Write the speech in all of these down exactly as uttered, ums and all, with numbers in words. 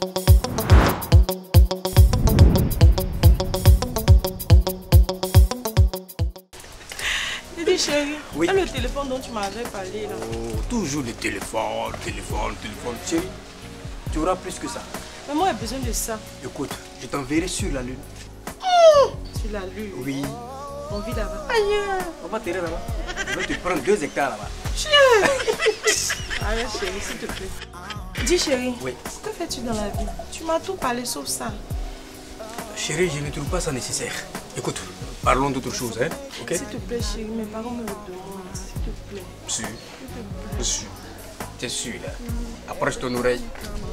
Dis chérie, oui. Le téléphone dont tu m'avais parlé là. Oh, toujours le téléphone, téléphone, téléphone. Chérie, tu auras plus que ça. Mais moi j'ai besoin de ça. Écoute, je t'enverrai sur la lune. Oh, sur la lune? Oui. On vit là-bas. Aïe. On va t'aider là-bas. Je vais te prendre deux hectares là-bas. Arrête chérie, s'il te plaît. Dis chérie, oui. Que fais-tu dans la vie? Tu m'as tout parlé sauf ça. Chérie, je ne trouve pas ça nécessaire. Écoute, parlons d'autre chose, hein? Okay? S'il te plaît chérie, mes parents me le demandent. S'il te plaît. Sûr? Je suis. T'es sûr là? Approche ton oreille.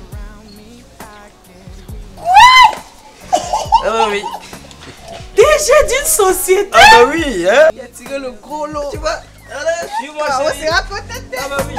Quoi? Ah bah oui. D G d'une société? Ah bah oui, hein? Il a tiré le gros lot. Tu vois? Allez, suis-moi, ah, chérie. on s'est raconté. Ah bah oui.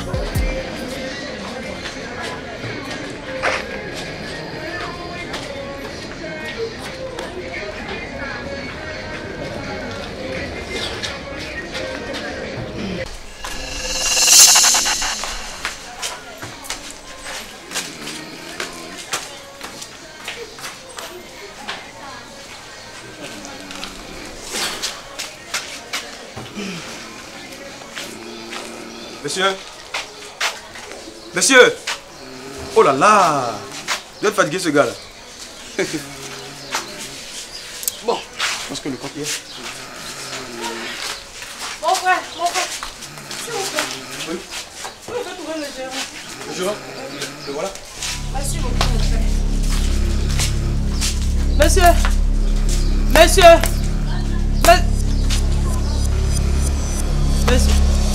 Monsieur? Monsieur? Oh là là! Vous êtes fatigué ce gars-là. Bon, je pense que le compte y est. Mon frère, mon frère. S'il vous plaît. Oui? Vous pouvez trouver le gérant. Le gérant? Le voilà. Merci beaucoup, mon frère. Monsieur! Monsieur! Me... Monsieur!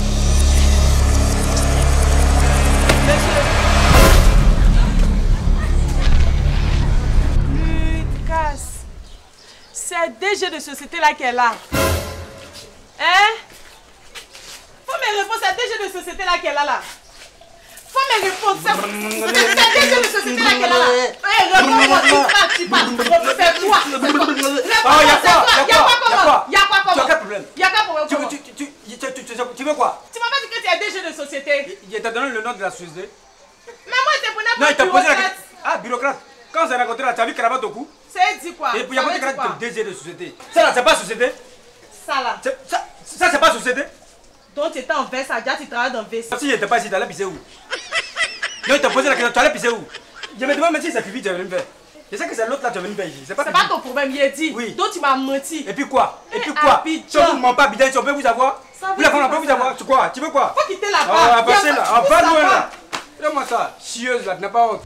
Lucas, c'est D G de société là qui est là. Hein? Faut me répondre, c'est D G de société là qui est là là. Faut me répondre, c'est D G de société là qui est là là. Hé, réponds-moi, tu parles, tu parles. C'est toi. Ah, y'a quoi? Y'a quoi? Y'a quoi comment? Tu as quel problème? Y'a quel problème? Tu veux, tu, tu, tu, tu, tu, tu veux quoi? Tu m'as pas dit que tu es D G de société. Il t'a donné le nom de la société. Mais moi, je te prenais Non, il t'a pour posé la bureaucrate. question. Ah, bureaucrate. Quand on s'est rencontré là, tu as vu cravate au cou? C'est dit quoi? Et puis il y a pas de cravate de D G de société. Ça là, c'est pas société? Ça là. Ça, ça c'est pas société? Donc tu étais en Versailles, tu travailles dans Versailles. Si il n'était pas ici, tu allais pisser où? Non, il t'a posé la question, tu allais pisser où? Je me demande même si c'est pipi, tu es venu faire. Je sais que c'est l'autre là, tu es venu faire ici. C'est pas, pas ton problème, il est dit. Oui. Donc tu m'as menti. Et puis quoi? Et puis quoi? Si on vous ment pas, Bidjan, si on peut vous avoir? Vous la femme, on peut vous avoir? Tu quoi? Tu veux quoi? Faut quitter là-bas. Ah, va passer là, on va loin là. Regarde-moi ça, chieuse là, tu n'as pas honte.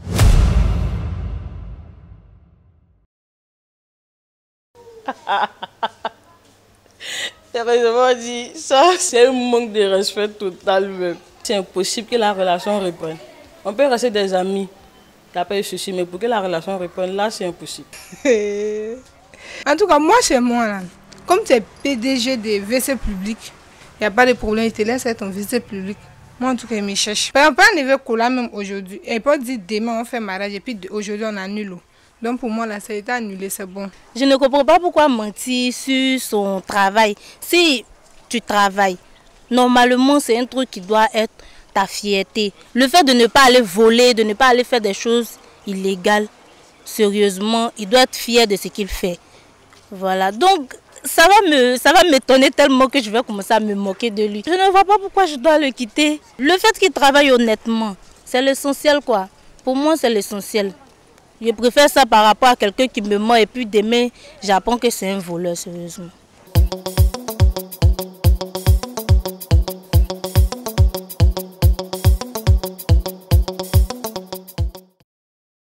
Sérieusement dit, ça c'est un manque de respect total même. C'est impossible que la relation reprenne. On peut rester des amis, t'as pas de soucis, mais pour que la relation reprenne, là c'est impossible. En tout cas, moi chez moi, là, comme tu es P D G des W C publics, il n'y a pas de problème, il te laisse être ton W C public. Moi en tout cas, il me cherche. On peut enlever Cola même aujourd'hui. Et pas dire demain on fait mariage et puis aujourd'hui on annule. Donc pour moi, là, ça a été annulé, c'est bon. Je ne comprends pas pourquoi mentir sur son travail. Si tu travailles, normalement, c'est un truc qui doit être ta fierté. Le fait de ne pas aller voler, de ne pas aller faire des choses illégales, sérieusement, il doit être fier de ce qu'il fait. Voilà, donc ça va me, ça va m'étonner tellement que je vais commencer à me moquer de lui. Je ne vois pas pourquoi je dois le quitter. Le fait qu'il travaille honnêtement, c'est l'essentiel quoi. Pour moi, c'est l'essentiel. Je préfère ça par rapport à quelqu'un qui me ment et puis demain, j'apprends que c'est un voleur, sérieusement.